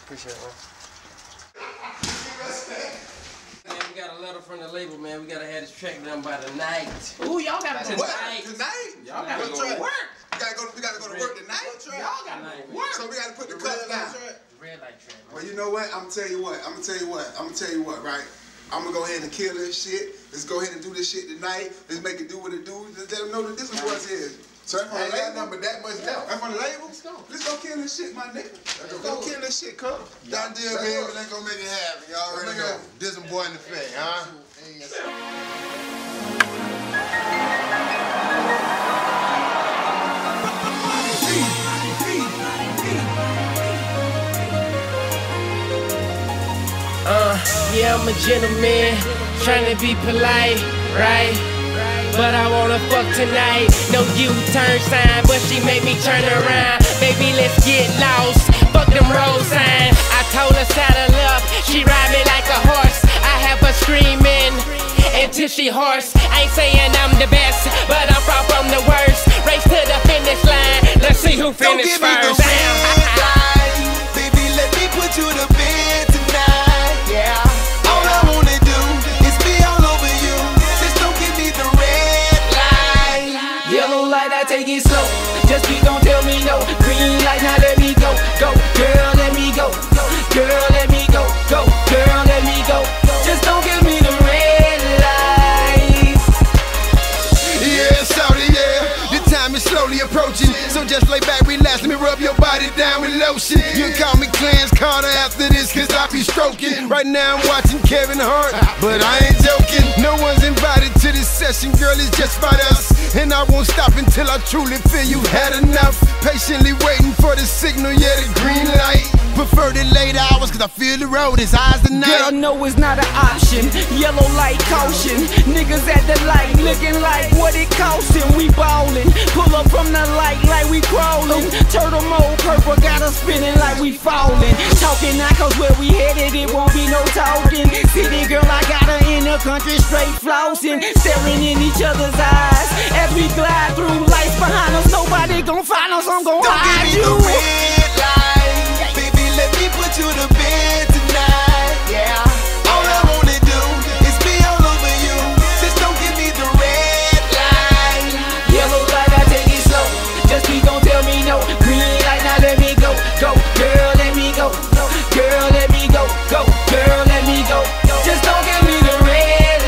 Appreciate it, man. Man, we got a letter from the label, man. We gotta have this track done by tonight. Ooh, y'all gotta go tonight. Y'all gotta go to work. We gotta go to work tonight. Y'all gotta go to work. So we gotta put the cuts down. Red light track. Well, you know what? I'm gonna tell you what, right? I'm gonna go ahead and kill this shit. Let's go ahead and do this shit tonight. Let's make it do what it do. Let's let them know that this is what it is. So that's on the label. Number that much down. That's on the label. Let's go kill this shit, my nigga. Let's go kill this shit, cuz. Done deal, baby. Ain't gonna make it happen. Y'all already know. This some boy in the face, huh? Yeah, I'm a gentleman, trying to be polite, right? But I wanna fuck tonight. No U-turn sign, but she made me turn around. Baby, let's get lost. Fuck them road signs. I told her saddle up, she ride me like a horse. I have her screaming until she hoarse. Ain't saying I'm the best, but I'm far from the worst. Race to the finish line. Let's see who finishes first. Baby, let me put you to bed tonight. Yeah. All I wanna do is be all over you. Just don't give me the red light. Yellow light, I take it slow. Just please don't tell me no. Green light, now let me go. Go, girl, let me go. Girl, let me go. Go, girl, let me go. Just don't give me the red light. Yeah, shawty, yeah. The time is slowly approaching, so just lay back, relax, let me rub your body down with lotion. You can call me Clarence Carter after this, cause I be stroking. Right now I'm watching Kevin Hart, but I ain't joking. No one's invited to this session, girl, it's just about us. And I won't stop until I truly feel you've had enough. Patiently waiting for the signal, yeah, the green light. Prefer the late hours, cause I feel the road is eyes tonight. Girl, no, it's not an option. Yellow light caution. Niggas at the light looking like what it costin'. We ballin'. Pull up from the light like we crawlin'. Turtle mode purple got us spinning like we fallin'. Talking now cause where we headed it won't be no talking. City girl, I got her in the country straight flossin'. Staring in each other's eyes as we glide through lights behind us. Nobody gon' find us, I'm gon' hide you. Don't give me the red light. Baby, let me put you to bed tonight. Yeah. All I wanna do is be all over you. Just don't give me the red light. Yellow light, I take it slow. Just please don't tell me no. Green light, now let me go. Go, girl, let me go. Girl, let me go. Go, girl, let me go. Just don't give me the red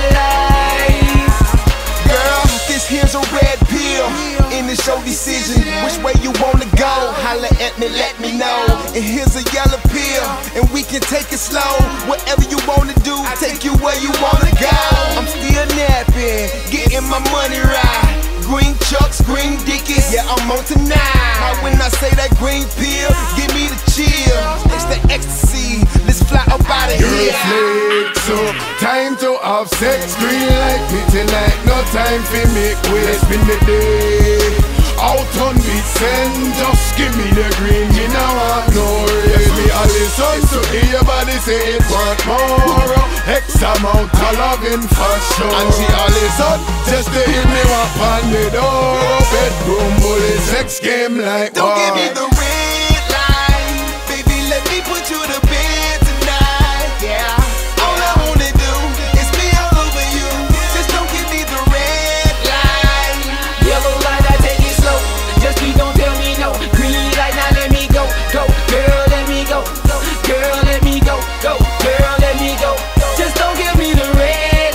light. Girl, this here's a red pill. In the show decision, which way you wanna go? Holla at me, let me know. And here's a yellow pill, and we can take it slow. Whatever you wanna do, take you where you wanna go. I'm still napping, getting my money right. Green Chucks, green Dickies, yeah, I'm on tonight. Now when I say that green pill, give me the chill. It's the ecstasy, let's fly up out of here. Flex up, time to have sex. Green light me tonight, no time for make way. Spend the day out on the send. Just give me the green, me now want no rain. Me a listen to hear your body say it want more. X amount of loving for sure. And she a listen just to hear me walk on the door. Bedroom bully, sex game like Don't war. give me the red light. Baby, let me put you to bed tonight. Yeah. All I wanna do is be all over you. Just don't give me the red light. Yellow light, I take it slow. Just please don't tell me no. Green light, now let me go. Go, girl, let me go. Girl, let me go. Go, girl, let me go. Just don't give me the red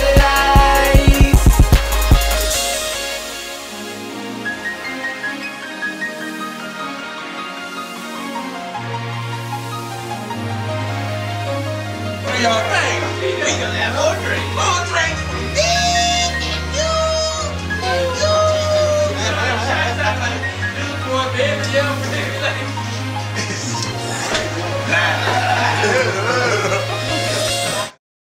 light. Y'all drink. We gonna have more drink. More drink.